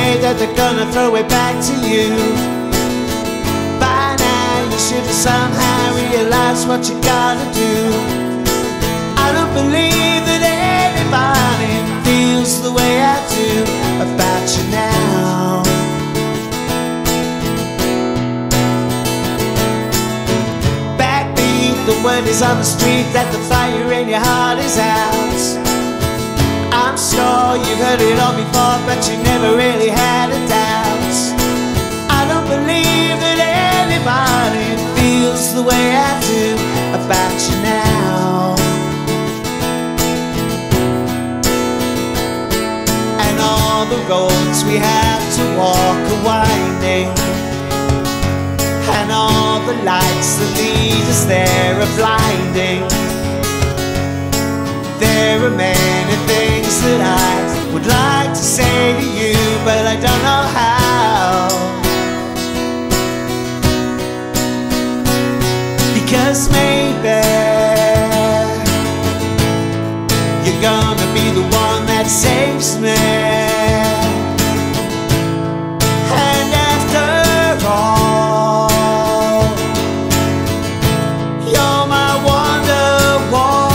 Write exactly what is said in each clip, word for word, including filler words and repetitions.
day that they're gonna throw it back to you. By now you should have somehow realized what you gotta do. I don't believe that anybody feels the way I do about you now. Backbeat, the word is on the street that the fire in your heart is out. I'm sure you've heard it all before, but you never really had a doubt. I don't believe that anybody feels the way I do about you now. And all the roads we have to walk are winding, and all the lights that lead us there are blinding. There are many things that I would like to say to you, but I don't know how. Because maybe you're gonna be the one that saves me. And after all, you're my Wonderwall.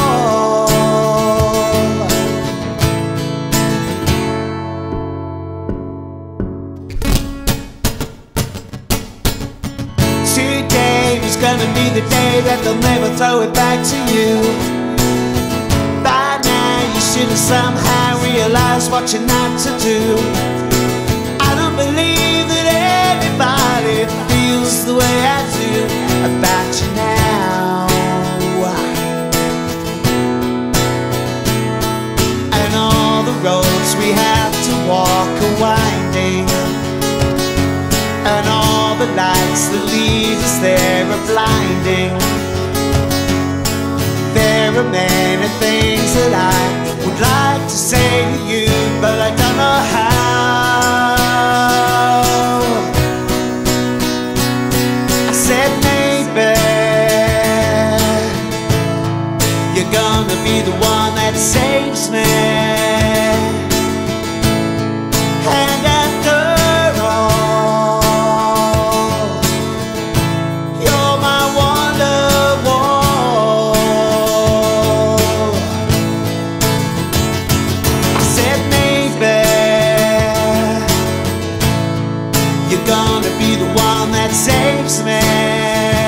Today is gonna be the day that they'll never throw it back to you. By now you should have somehow realized what you're not to do. I don't believe that anybody feels the way I do about you now. And all the roads we have to walk are winding, and all the lights that lead us there are blinding. There are many things that I would like to say to you, but I don't know how. I said maybe you're gonna be the one that saves me. And after you're gonna be the one that saves me.